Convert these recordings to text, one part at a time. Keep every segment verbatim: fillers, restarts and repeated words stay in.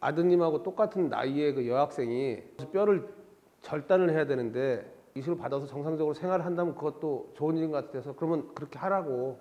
아드님하고 똑같은 나이의 그 여학생이 뼈를 절단을 해야 되는데 이식을 받아서 정상적으로 생활을 한다면 그것도 좋은 일인 것 같아서 그러면 그렇게 하라고.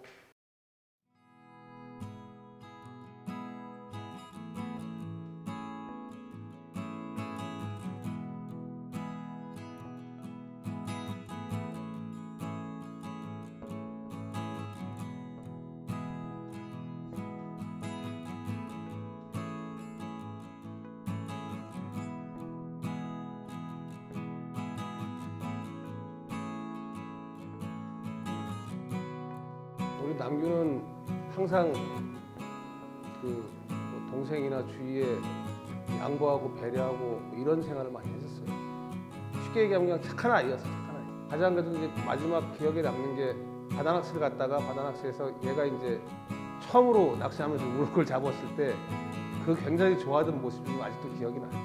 우리 남규는 항상 그 동생이나 주위에 양보하고 배려하고 이런 생활을 많이 했었어요. 쉽게 얘기하면 그냥 착한 아이였어, 착한 아이. 가장 그래도 이제 마지막 기억에 남는 게 바다 낚시를 갔다가 바다 낚시에서 얘가 이제 처음으로 낚시하면서 우럭을 잡았을 때 그 굉장히 좋아하던 모습이 아직도 기억이 나요.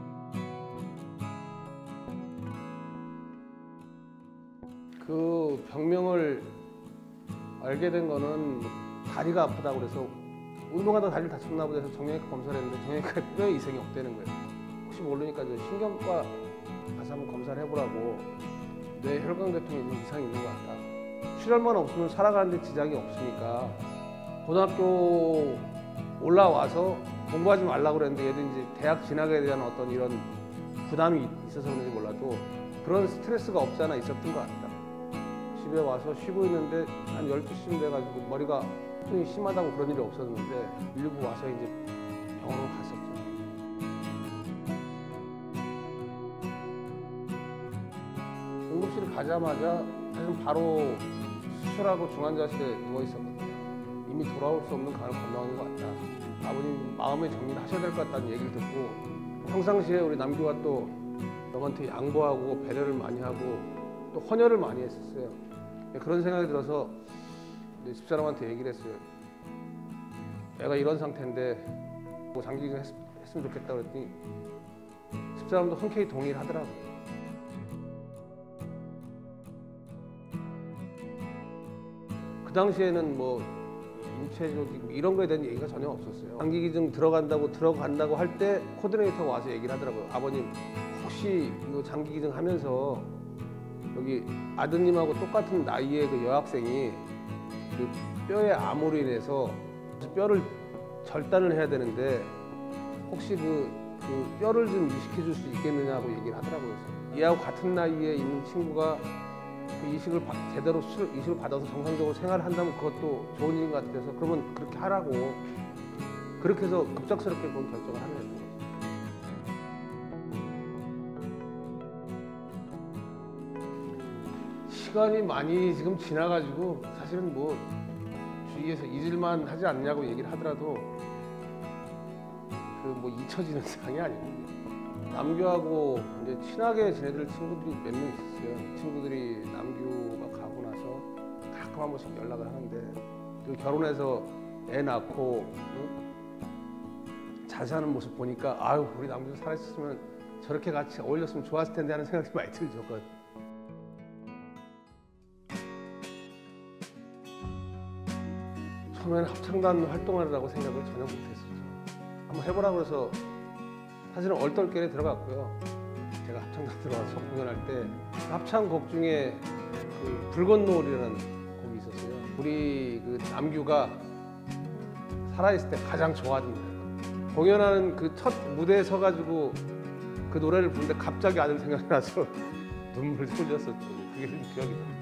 그 병명을 알게 된 거는 다리가 아프다고 그래서 운동하다가 다리를 다쳤나 보다 해서 정형외과 검사를 했는데 정형외과에 뼈에 이상이 없다는 거예요. 혹시 모르니까 이제 신경과 가서 한번 검사를 해보라고. 뇌 혈관계통에 있는 이상이 있는 것 같다. 출혈만 없으면 살아가는데 지장이 없으니까 고등학교 올라와서 공부하지 말라고 그랬는데 얘도 이제 대학 진학에 대한 어떤 이런 부담이 있어서 그런지 몰라도 그런 스트레스가 없지 않아 있었던 것 같다. 집에 와서 쉬고 있는데 한 열두 시쯤 돼가지고 머리가 통이 심하다고 그런 일이 없었는데 일부 와서 이제 병원으로 갔었죠. 응급실에 가자마자 사실 바로 수술하고 중환자실에 누워 있었거든요. 이미 돌아올 수 없는 강을 건너는 것 같다. 아버님 마음의 정리를 하셔야 될 것 같다는 얘기를 듣고 평상시에 우리 남규가 또 너한테 양보하고 배려를 많이 하고 또 헌혈을 많이 했었어요. 그런 생각이 들어서 집사람한테 얘기를 했어요. 애가 이런 상태인데 뭐 장기기증 했으면 좋겠다 그랬더니 집사람도 흔쾌히 동의를 하더라고요. 그 당시에는 뭐 인체조직 이런 거에 대한 얘기가 전혀 없었어요. 장기기증 들어간다고 들어간다고 할 때 코디네이터가 와서 얘기를 하더라고요. 아버님 혹시 이거 장기기증 하면서 여기 아드님하고 똑같은 나이의 그 여학생이 그 뼈의 암으로 인해서 뼈를 절단을 해야 되는데 혹시 그, 그 뼈를 좀 이식해 줄 수 있겠느냐고 얘기를 하더라고요. 그래서 얘하고 같은 나이에 있는 친구가 그 이식을 바, 제대로 수술, 이식을 받아서 정상적으로 생활을 한다면 그것도 좋은 일인 것 같아서 그러면 그렇게 하라고. 그렇게 해서 급작스럽게 그런 결정을 하게 됐던 거죠. 시간이 많이 지금 지나가지고 사실은 뭐 주위에서 잊을만 하지 않냐고 얘기를 하더라도 그 뭐 잊혀지는 상황이 아닙니다. 남규하고 이제 친하게 지내들 친구들이 몇 명 있었어요. 친구들이 남규가 가고 나서 가끔 한 번씩 연락을 하는데 또 결혼해서 애 낳고 응? 잘 사는 모습 보니까 아유 우리 남규 살아있었으면 저렇게 같이 어울렸으면 좋았을 텐데 하는 생각이 많이 들죠. 처음에는 합창단 활동하려고 생각을 전혀 못했었죠. 한번 해보라고 해서 사실은 얼떨결에 들어갔고요. 제가 합창단 들어가서 공연할 때 합창곡 중에 그 붉은노을이라는 곡이 있었어요. 우리 그 남규가 살아있을 때 가장 좋아하는 노래예요. 공연하는 그 첫 무대에 서가지고 그 노래를 부르는데 갑자기 아들 생각이 나서 눈물을 흘렸었죠. 그게 좀 기억이 나요.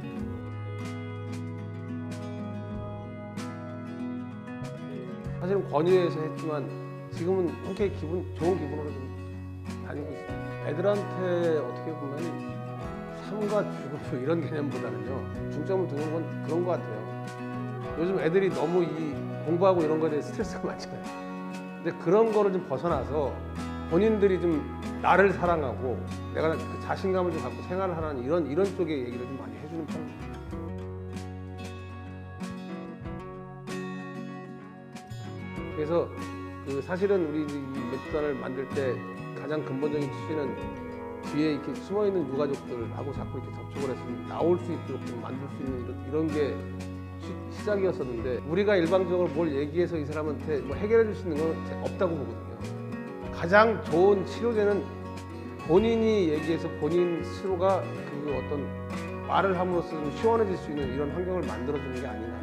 사실은 권유해서 했지만 지금은 흔쾌히 기분 좋은 기분으로 좀 다니고 있어요. 애들한테 어떻게 보면 삶과 죽음 이런 개념보다는요 중점을 두는 건 그런 것 같아요. 요즘 애들이 너무 이 공부하고 이런 거에 대해 스트레스가 많잖아요. 근데 그런 거를 좀 벗어나서 본인들이 좀 나를 사랑하고 내가 그 자신감을 좀 갖고 생활을 하라는 이런 이런 쪽의 얘기를 좀 많이 해주는 편입니다. 그래서 그 사실은 우리 이 웹단을 만들 때 가장 근본적인 취지는 뒤에 이렇게 숨어 있는 유가족들하고 자꾸 이렇게 접촉을 해서 나올 수 있도록 좀 만들 수 있는 이런, 이런 게 시, 시작이었었는데 우리가 일방적으로 뭘 얘기해서 이 사람한테 뭐 해결해 줄 수 있는 건 없다고 보거든요. 가장 좋은 치료제는 본인이 얘기해서 본인 스스로가 그 어떤 말을 함으로써 좀 시원해질 수 있는 이런 환경을 만들어주는 게 아닌가.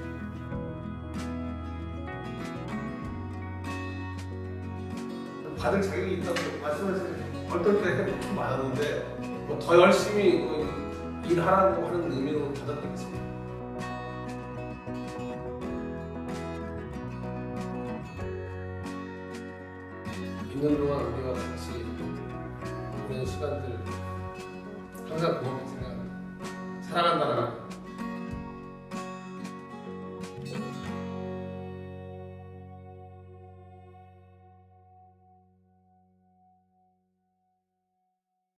받을 자격이 있다고 말씀하시는 어떨 때 많았는데 뭐 더 열심히 뭐 일하라고 하는 의미로 받아들이겠습니다. 이 년 동안 우리가 같이 보낸 시간들 항상 고맙게 생각합니다. 사랑한다는